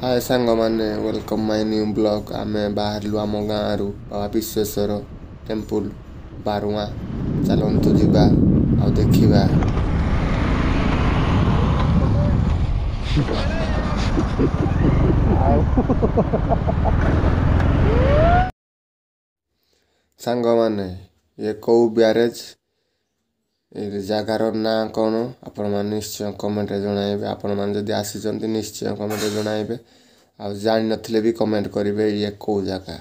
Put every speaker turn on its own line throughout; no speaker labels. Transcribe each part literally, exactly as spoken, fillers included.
हाय सांग मैंने welcome my new blog आम बाहर आम गाँव बाबा विश्वेश्वर टेम्पल बारुआ चलतु जा आ देखा सांग मैंने ये कौ ब्यारेज जगार ना कौन आपण मैंने निश्चय कमेंट जनइबे आपण मैंने जदि आसी निश्चय कमेंट जनइबे आ जान नथिले भी कमेंट करेंगे ये कौ जगह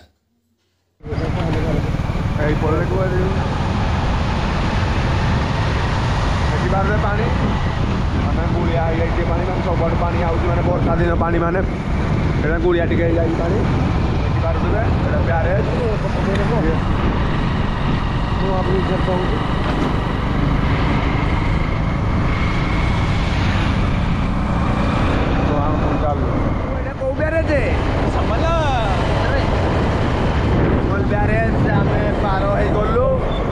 पानी आम गुड़िया पानी मैंने सब पानी आउट मैंने बर्षा दिन पानी मैंने गुड़िया टिके पानी ब्यारेज ब्यारेज आम पार हो गलु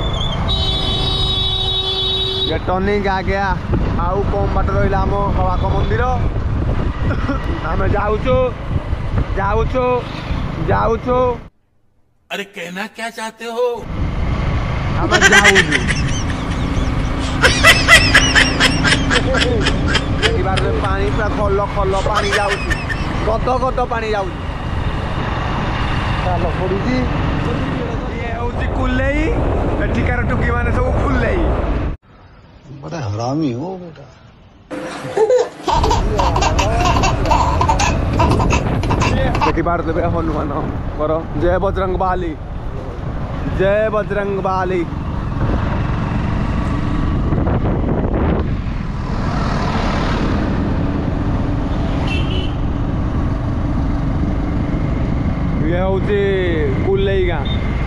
ये टर्निंग आ गया आउ कम बाट रहा आम हवाक मंदिर आम जाऊचु जाऊचु जाऊचु
अरे कहना क्या चाहते हो
आम जाऊचु पानी पूरा खल खल पानी जाऊचु गद गद पानी जाऊचु चलो पड़ी ये हूँ कुल्लई एठिकार टुकी मैंने सब कुल्लई
बड़ा हरामी हो बेटा
देखी पारे हनुमान कर जय बजरंग बाली जय बजरंग बाली ये हूँ कुल्लई गाँ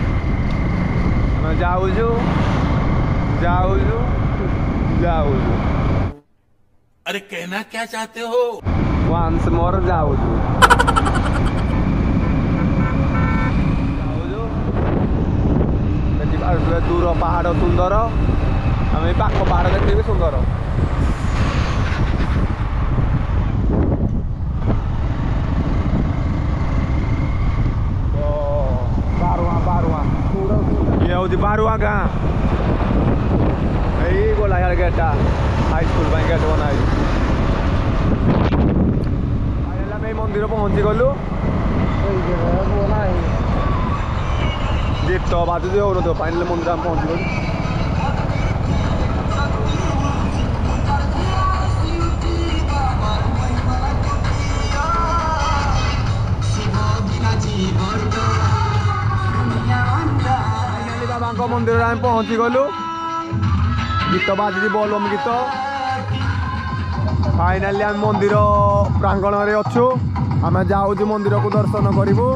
जाऊचु जाऊचु जाऊचु
अरे कहना क्या चाहते हो
वंस मोर जाऊचु दूर पहाड़ सुंदर आम पाख पहाड़ देखिए सुंदर बारुआ बारुआ ये हूँ बारुआ गाँ यही गोला यार गेटा हाई स्कूल गेट बना मंदिर पहुँची गलु गीत बाजू हो फाइनल मंदिर आम पहुँची गलु बाबा मंदिर आम पहुँची गलु गीत बाजी बोलबम गीत फाइनाली आम मंदिर प्रांगण में अच्छु आम जाऊँ मंदिर को दर्शन करूँ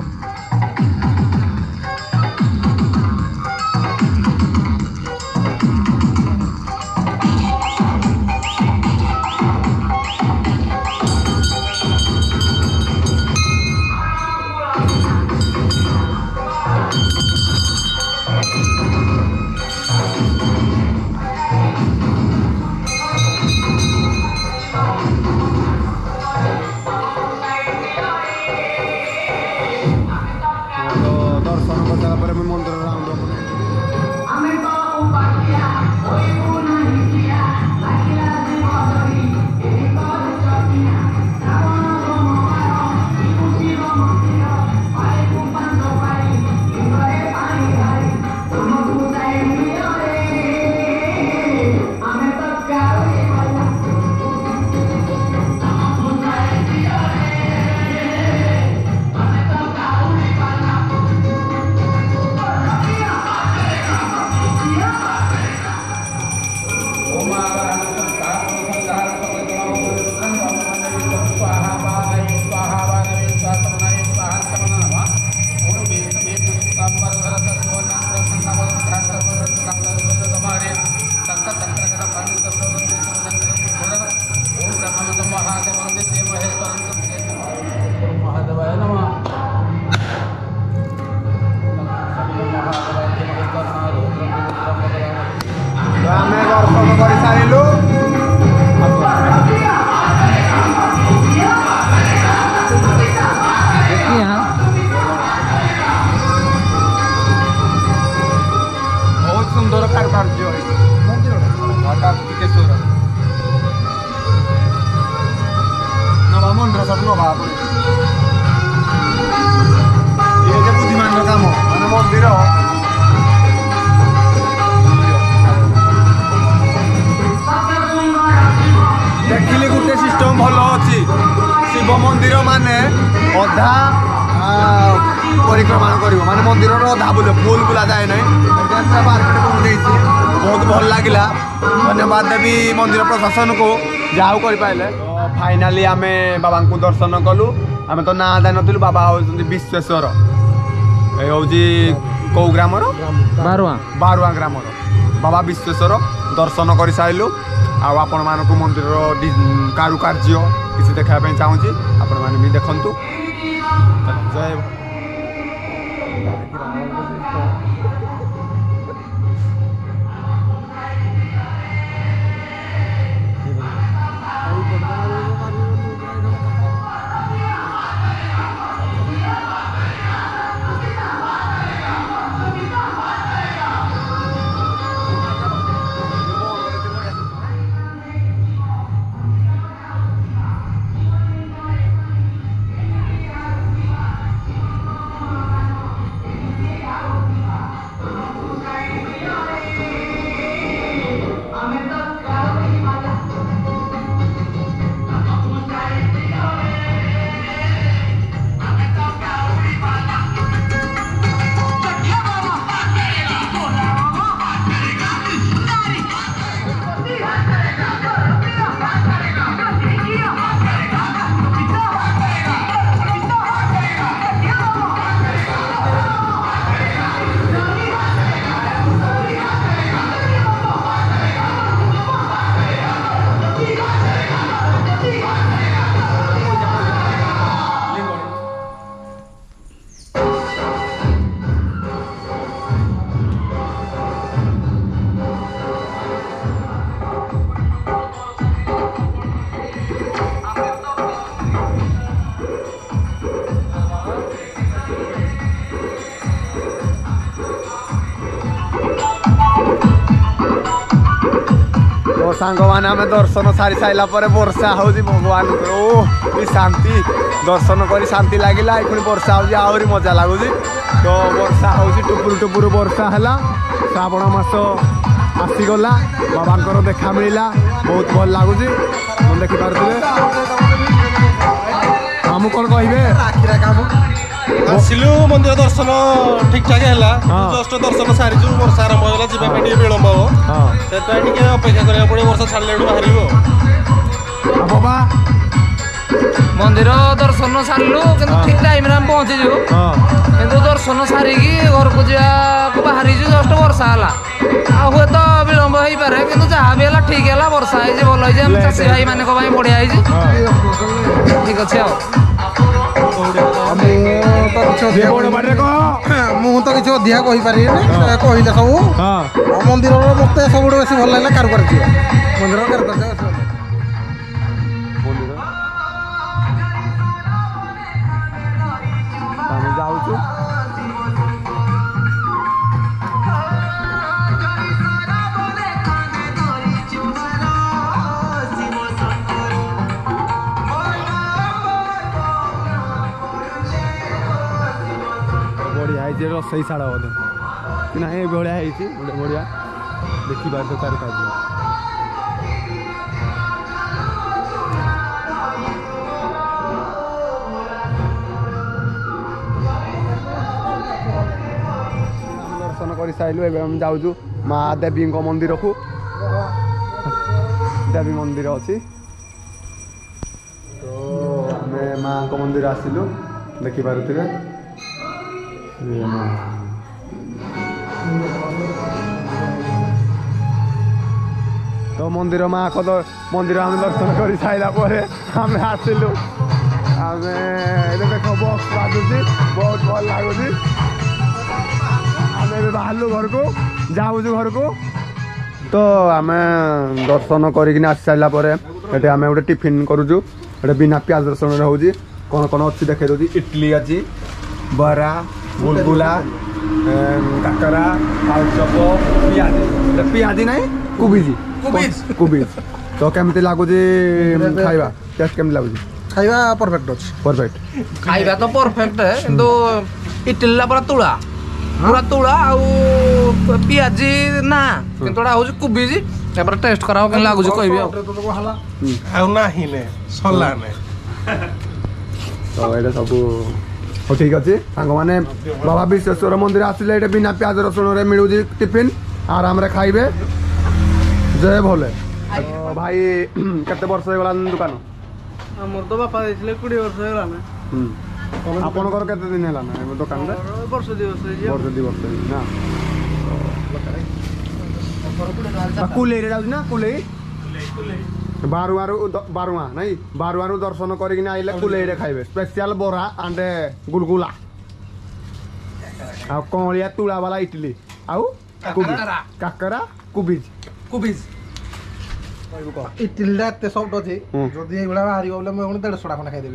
କାର୍ଯ୍ୟ କାର୍ତ୍ତିକେଶ୍ୱର ନବା ମନ୍ଦିର ସବୁ ନବା ଇଏ ଯେ ବୁଦ୍ଧିମାନର କାମ ମାନେ ମନ୍ଦିର ଦେଖିଲି ଗୋଟେ ସିଷ୍ଟମ ଭଲ ଅଛି ଶିବ ମନ୍ଦିର ମାନେ ଅଧା ପରିକ୍ରମା କରିବ ମାନେ ମନ୍ଦିରର ଅଧା ବୁଲିବ ଫୁଲ ବୁଲା ଯାଏ ନାହିଁ ଦେଇଛି ବହୁତ ଭଲ ଲାଗିଲା ଧନ୍ୟବାଦ ଦେବି ମନ୍ଦିର ପ୍ରଶାସନକୁ ଯାହା ହଉ କରିପାରିଲେ ଫାଇନାଲି ଆମେ ବାବାଙ୍କୁ ଦର୍ଶନ କଲୁ ଆମେ ତ ନାଁ ଜାଣିନଥିଲୁ ବାବା ହେଉଛନ୍ତି ବିଶ୍ଵେଶ୍ୱର ଏ ହେଉଛି କେଉଁ ଗ୍ରାମର
ବାରୁଆ
ବାରୁଆ ଗ୍ରାମର ବାବା ବିଶ୍ଵେଶ୍ୱର ଦର୍ଶନ କରିସାରିଲୁ ଆଉ ଆପଣମାନଙ୍କୁ ମନ୍ଦିରର କାରୁକାର୍ଯ୍ୟ କିଛି ଦେଖାଇବା ପାଇଁ ଚାହୁଁଛି ଆପଣମାନେ ବି ଦେଖନ୍ତୁ ଜୟ सांगवान आम दर्शन सारी सारा पर वर्षा हो भगवान ओ शांति दर्शन कर शांति लगे पुणी वर्षा हो आहरी मजा लगुच तो वर्षा हो टुपुर टुपुर वर्षा है श्रावण मास आसीगला बाबा देखा मिलला बहुत भल लगुच देखिपे आम कौन कहे
आसिलु मंदिर दर्शन ठीक ठाक है जस्ट दर्शन सारी वर्षा आरंभ होगा जावाई विलम्ब हम से अपेक्षा करा पड़े वर्षा छाड़े बाहर
बाबा
मंदिर दर्शन सारू कि ठीक टाइम पहुँचीजु कि दर्शन सारिकी घर को जावाक बाहरी जस्ट वर्षा है हे तो विलम्ब हो पारे कि जहाँ भी है ठीक है वर्षा है भल है चाषी भाई मान बढ़िया है ठीक अच्छे
मुझे तो किसी अधिका कही पारे कहले सब मंदिर मत सब बेस भल लगे कारुकार्य मंदिर कारुकार्य
जाऊँ रसई शाला बोधे कि ना भाया गोटे बढ़िया देखिए तो कारुकार्य दर्शन कर सारू एवं जाऊँ महादेवी मंदिर को देवी मंदिर अच्छी तो आम माँ मंदिर आसिलु देखिपे तो मंदिर माँ को मंदिर आम दर्शन कर सारापर आम आसिलु आम देख बक्स बाजुची बहुत भल लगुच आम बाहर घर को जाऊँ घर को तो आम दर्शन करके आसी सारापर ये आम गोटे टिफिन करुचु गोटे बिना प्याज रसुण हो कौन कौन अच्छी देखे दूसरी इडली अच्छी बरा गुलगुला କାକରା ଆଳୁଚପ ପିଆଜି ପିଆଜି ନାହିଁ କୁବିଜି କୁବିଜ ତ କେମିତି ଲାଗୁଛି ଖାଇବା ଟେଷ୍ଟ କେମିତି ଲାଗୁଛି
ଖାଇବା ପରଫେକ୍ଟ ଅଛି
ପରଫେକ୍ଟ
ଖାଇବା ତ ପରଫେକ୍ଟ କିନ୍ତୁ ଇଟିଲିଟା ପୁରା ତୁଳା ପୁରା ତୁଳା ଆଉ ପିଆଜି ନା କିନ୍ତୁ ଏଟା ହଉଛି କୁବିଜି ତାପରେ ଟେଷ୍ଟ କରାହବ କେମିତି ଲାଗୁଛି କହିବି ଆଉ
ଆଉ ନାହିଁ ନେ ସଲା ନେ
ତ ଏଇଟା ସବୁ ହଉ ଠିକ୍ ଅଛି ସାଙ୍ଗମାନେ ବାବା ବିଶ୍ଵେଶ୍ୱର ମନ୍ଦିର ଆସିଲେ ଏଇଟା ବିନା ପିଆଜ ରସୁଣରେ ମିଳୁଛି ଟିଫିନ୍ ଆରାମରେ ଖାଇବେ ଜୟ ଭୋଲେ ଭାଇ କେତେ ବର୍ଷ ହେଇଗଲାଣି ଦୋକାନ
ଆମର ତ ବାପା ଦେଇଥିଲେ କୋଡ଼ିଏ ବର୍ଷ ହେଇଗଲାଣି
ଆପଣଙ୍କର କେତେ ଦିନ ହେଲା ନା ଦୋକାନରେ
ବର୍ଷ ଦୁଇ ବର୍ଷ ହେଇଯିବ
ବର୍ଷ ଦୁଇ ବର୍ଷ ନା କୁଲେଇରେ ଯାଉଛି ନା କୁଲେଇ ବାରୁଆରୁ ବାରୁଆ ନାଇଁ ବାରୁଆରୁ ଦର୍ଶନ କରିକିନା ଆଇଲେ କୁଲେଇରେ ଖାଇବେ ସ୍ପେଶିଆଲ ବରା ଆଣ୍ଡ ଗୁଲଗୁଲା ଆଉ କଅଁଳିଆ ତୁଳା ବାଲା ଇଟିଲି ଆଉ କାକରା କୁବିଜ
କୁବିଜ
ଇଟିଲିଟା ଏତେ ସଫ୍ଟ ଅଛି ଯଦି ଏଇଭଳିଆ ବାହାରିବ ବୋଲେ ମୁଁ ପୁଣି ଦେଢ଼ଶହ ଖଣ୍ଡେ ଖାଇଦେବି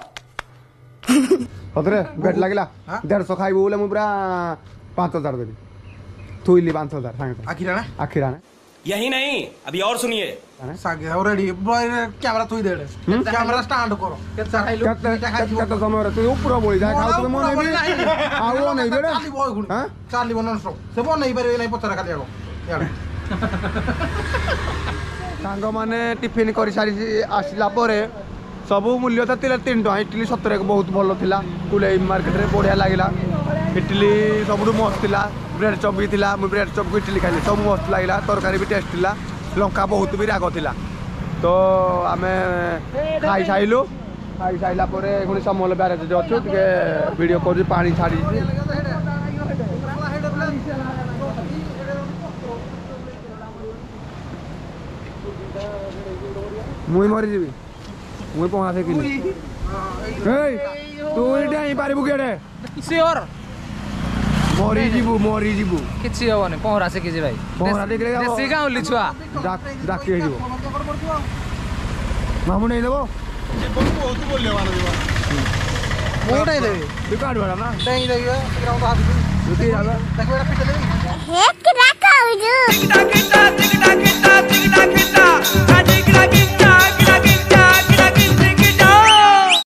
ସତରେ ବେଟ୍ ଲାଗିଲା ଦେଢ଼ଶହ ଖାଇବୁ ବୋଲେ ମୁଁ ପୁରା ପାଞ୍ଚ ହଜାର ଦେବି ଥୋଇଲି ପାଞ୍ଚ ହଜାର ସାଙ୍ଗେ
ଆଖିରା ନା
ଆଖିରା ନା
यही नहीं अभी और सुनिए
ସାଙ୍ଗେ ଆଉ ରେଡି କ୍ୟାମେରା ଥୋଇ ଦେଡେ କ୍ୟାମେରା ଷ୍ଟାଣ୍ଡ କର କେତେ ଖାଇଲୁ
କେତେ ସମୟରେ ତୁ ଉପର ବଳି ଯାଏ ଖାଉଥିବେ ମୁଁ ନେବି ଆଉ ନେଇବେ
ଚାଲିବ ନନଷ୍ଟପ୍ ସେ ବନେଇ ପାରିବେ ନାହିଁ ପଚରା ଖାଲି ଆଗ
ସାଙ୍ଗମାନେ ଟିଫିନ୍ କରିସାରି ଆସିଲା ପରେ ସବୁ ମୂଲ୍ୟ ତ ଥିଲା ତିନି ଟଙ୍କା ଇଟିଲି ସତରେ ବହୁତ ଭଲ ଥିଲା କୁଲେଇ ମାର୍କେଟରେ ବଢ଼ିଆ ଲାଗିଲା ଇଟିଲି ସବୁଠୁ ମସ୍ତ ଥିଲା ବ୍ରେଡ୍ ଚପ୍ ବି ଥିଲା ମୁଁ ବ୍ରେଡ୍ ଚପ୍କୁ ଇଟିଲି ଖାଇଲି ସବୁ ମସ୍ତ ଲାଗିଲା ତରକାରୀ ବି ଟେଷ୍ଟ ଥିଲା ଲଙ୍କା ବହୁତ ବି ରାଗ ଥିଲା ତ ଆମେ ଖାଇସାରିଲୁ ଖାଇସାରିଲା ପରେ ପୁଣି ସମଲ ବ୍ୟାରେଜରେ ଅଛୁ ଟିକେ ଭିଡ଼ିଓ କରୁଛୁ ପାଣି ଛାଡ଼ିଛି ମୁଇଁ ମରିଯିବି ମୁଇଁ ପହଁରା ଶିଖିଲି ତୁ ଏଇଟା ହେଇପାରିବୁ କେଡ଼େ
ସିଓର
ମରିଯିବୁ ମରିଯିବୁ
କିଛି ହବନି ପହଁରା ଶିଖିଛି ଭାଇ
ପହଁରା ଶିଖିଲେ
ଦେଶୀ ଗାଉଁଲି ଛୁଆ
ଡାକି ହେଇଯିବ ମାମୁଁ ନେଇଦେବ
ମୁଁ ଉଠାଇଦେବି
ତୁ କାଢୁ ନା
ଟେଙ୍ଗି ଦେବି ଦେଖିବେ
ତୁ
ପିଟେ ଦେବି